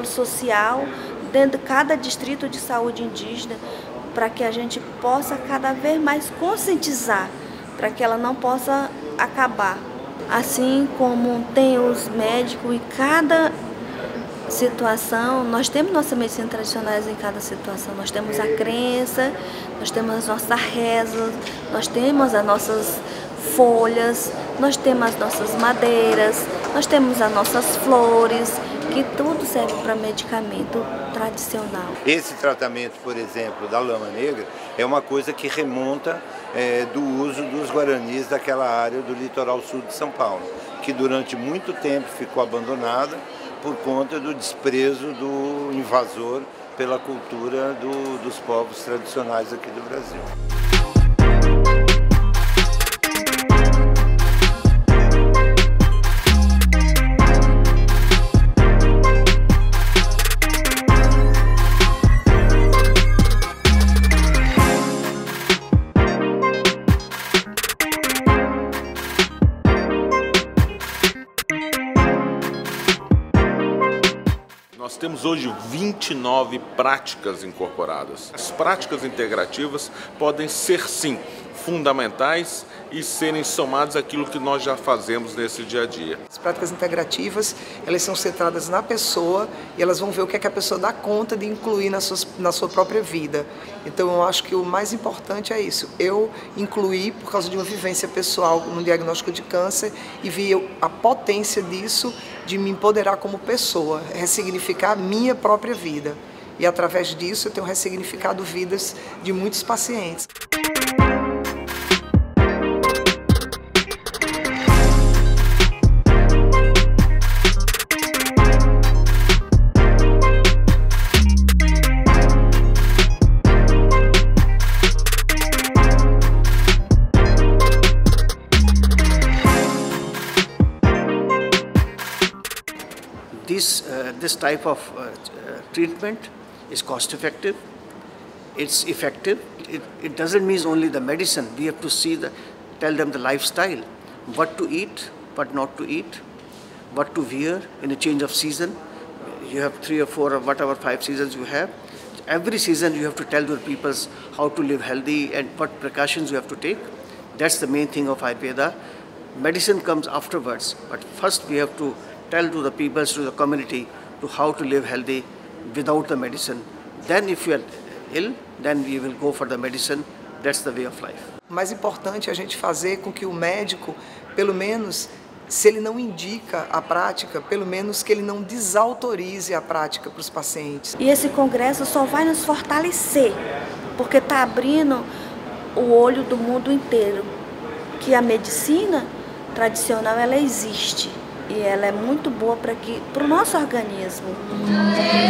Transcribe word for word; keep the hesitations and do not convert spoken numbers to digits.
controle social dentro de cada distrito de saúde indígena, para que a gente possa cada vez mais conscientizar, para que ela não possa acabar. Assim como tem os médicos em cada situação, nós temos nossa medicina tradicional em cada situação. Nós temos a crença, nós temos as nossas rezas, nós temos as nossas folhas, nós temos as nossas madeiras, nós temos as nossas flores, que tudo serve para medicamento tradicional. Esse tratamento, por exemplo, da lama negra, é uma coisa que remonta é, do uso dos guaranis daquela área do litoral sul de São Paulo, que durante muito tempo ficou abandonada por conta do desprezo do invasor pela cultura do, dos povos tradicionais aqui do Brasil. Nós temos hoje vinte e nove práticas incorporadas. As práticas integrativas podem ser, sim, fundamentais e serem somadas àquilo que nós já fazemos nesse dia a dia. As práticas integrativas, elas são centradas na pessoa e elas vão ver o que é que a pessoa dá conta de incluir na sua, na sua própria vida. Então eu acho que o mais importante é isso, eu incluí por causa de uma vivência pessoal no diagnóstico de câncer e vi a potência disso de me empoderar como pessoa, ressignificar a minha própria vida. E através disso eu tenho ressignificado vidas de muitos pacientes. This, uh, this type of uh, uh, treatment is cost effective, it's effective. It, it doesn't mean only the medicine. We have to see the, tell them the lifestyle, what to eat, what not to eat, what to wear in a change of season. You have three or four or whatever five seasons you have. Every season you have to tell your people how to live healthy and what precautions you have to take. That's the main thing of Ayurveda. Medicine comes afterwards, but first we have to tell to the people, to the community, to how to live healthy without the medicine. Then if you are ill, then we will go for the medicine. That's the way of life. O mais importante é a gente fazer com que o médico, pelo menos, se ele não indica a prática, pelo menos que ele não desautorize a prática para os pacientes. E esse congresso só vai nos fortalecer, porque está abrindo o olho do mundo inteiro, que a medicina tradicional ela existe. E ela é muito boa para o nosso organismo.